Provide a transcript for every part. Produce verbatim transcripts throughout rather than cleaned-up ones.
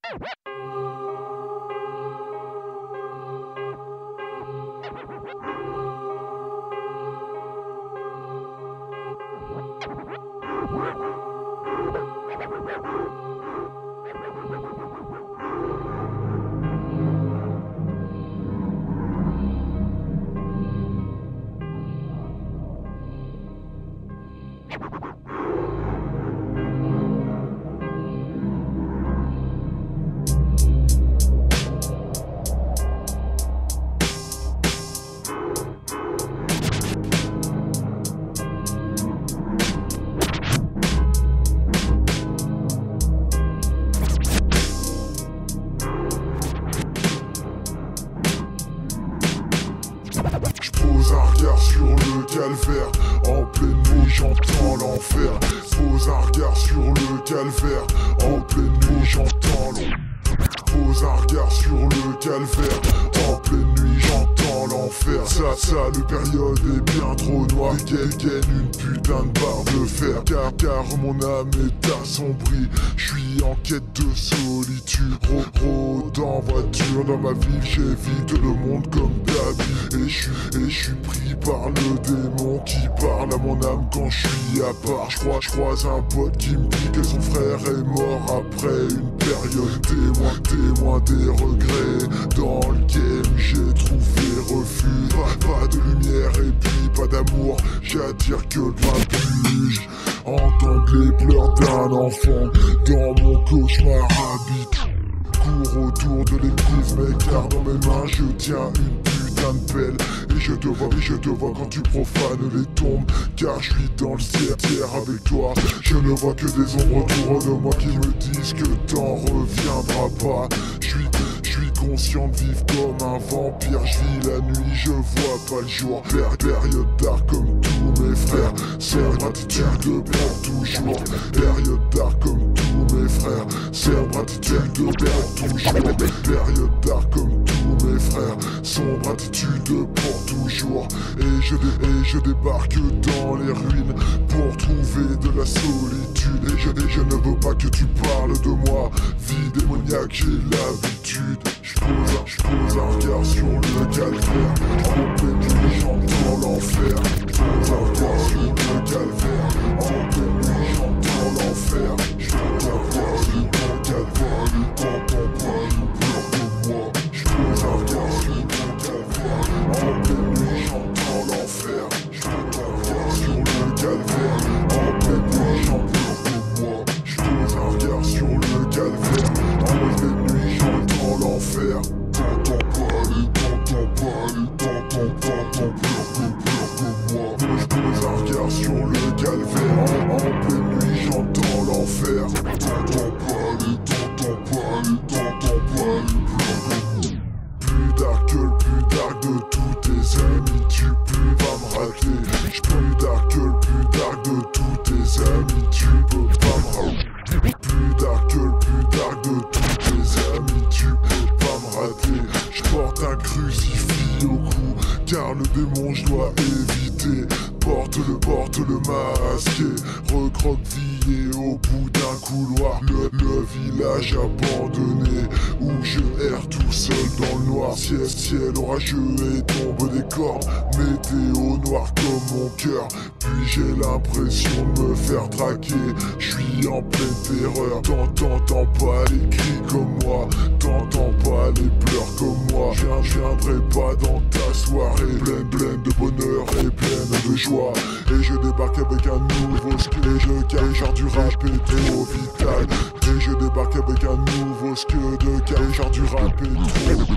J'pose un regard sur le calvaire, en pleine nuit j'entends l'enfer. Pose un regard sur le calvaire, en pleine nuit j'entends l'enfer. Pose un regard sur le calvaire, en pleine nuit j'entends l'enfer. Ça, ça, le période est bien trop noire. Gagne, gagne une putain de barre de fer. Car, car mon âme est assombrie. J'suis en quête de solitude. Rôde en voiture dans ma ville, j'évite le monde comme d'habitude. Et j'suis, et j'suis pris par le démon qui parle à mon âme quand j'suis à part. J'crois, j'croise un pote qui me dit que son frère est mort après une période. Témoin, témoin des regrets. Dans le game j'ai trouvé refuge. Pas, pas de lumière et puis pas d'amour. J'attire que de l'infuge. Entendre les pleurs d'un enfant dans mon cauchemar habite. Cours autour de l'église, mais car dans mes mains je tiens une putain de pelle. Et je te vois, et je te vois quand tu profanes les tombes. Car je suis dans le ciel avec toi. Je ne vois que des ombres autour de moi qui me disent que t'en reviendras pas. Je suis Je suis conscient de vivre comme un vampire. Je vis la nuit, je vois pas le jour. Période d'art comme tous mes frères. C'est gratitude pour toujours. Période d'art comme tous mes frères. C'est gratitude pour toujours. Période d'art comme tous mes frères. Sombre attitude pour toujours. Et je, dé et je débarque dans les ruines pour trouver de la solitude. Et je, et je ne veux pas que tu parles de moi. Vie démoniaque, j'ai l'habitude. J'pose un, j'pose un regard sur le calvaire. En pleine nuit j'entends l'enfer. J'pose un regard sur le calvaire. En pleine nuit j'entends l'enfer. J'pose un regard sur le calvaire. Ne t'entends pas, j'ai peur de moi. J'pose un regard sur le calvaire. En pleine nuit j'entends l'enfer. J'pose un regard sur le calvaire. En pleine nuit j'entends peur de moi. J'pose un regard sur le calvaire. En pleine nuit j'entends l'enfer. T'entends pas les, t'entends pas les, t'entends pas, t'entends peur que peur que moi. J'pose un regard sur le calvaire. En, en pleine nuit j'entends l'enfer. T'entends pas les, t'entends pas les, t'entends pas les peur que moi. Plus dark que le plus dark de tous tes amis. Tu peux pas me rater. J'plus dark que le plus dark de tous tes amis. Tu peux pas me rater. Plus dark que le plus dark de tous tes amis. Tu peux pas me rater. J'porte un crucifix au cou, car le démon je dois éviter. Porte le, porte le masqué, recroquevillé au bout d'un couloir. Le, le village abandonné, où je erre tout seul dans le noir. Ciel, ciel orageux et tombe des cordes. Météo noir comme mon cœur. Puis j'ai l'impression de me faire traquer. J'suis en pleine terreur. T'entends pas les cris comme moi. T'entends pas les pleurs comme moi. Je viendrai pas dans ta soirée pleine, pleine de bonheur et pleine de joie. Et je débarque avec un nouveau skill. Et je cache genre du rap est trop vital. Et je débarque avec un nouveau skill de cache genre du rap est trop.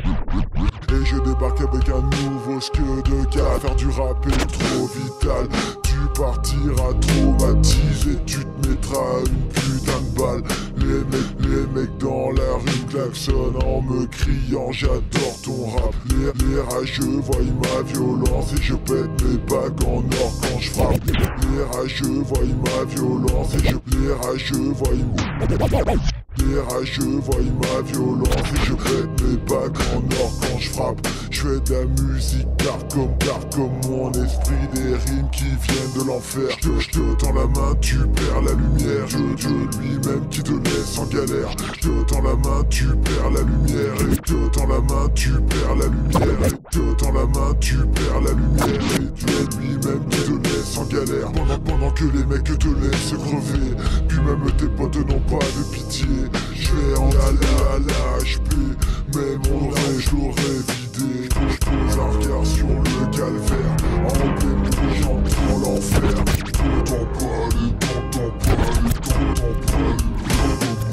Et je débarque avec un nouveau skill de cache faire du rap est trop vital. Tu partiras traumatisé, tu te mettras une putain de balle. Les mecs, les mecs dans la rue klaxonnent en me criant j'adore ton rap. Les, les rageux voient ma violence et je pète mes bagues en or quand je frappe. Les rageux voient ma violence et je les rageux voient ma... les rageux voient ma violence et je pète mes bagues en or quand je frappe. Je fais de la musique car comme car comme mon esprit, des rimes qui viennent de l'enfer. Je je te tends la main, tu perds la lumière. Je Dieu lui-même qui te laisse en galère. Je te tends la main, tu perds la lumière. Et je te tends la main, tu perds la lumière. Et je te tends la main, tu perds la lumière. Et Dieu lui-même qui te laisse en galère. Pendant, pendant que les mecs te laissent crever, puis même tes potes n'ont pas de pitié. Je vais en aller à l'H P, mais mon rêve je l'aurais vidé. Je pose un regard sur le calvaire, en pleine nuit j'entends l'enfer. T'entends pas les, t'entends pas les, t'entends pas les.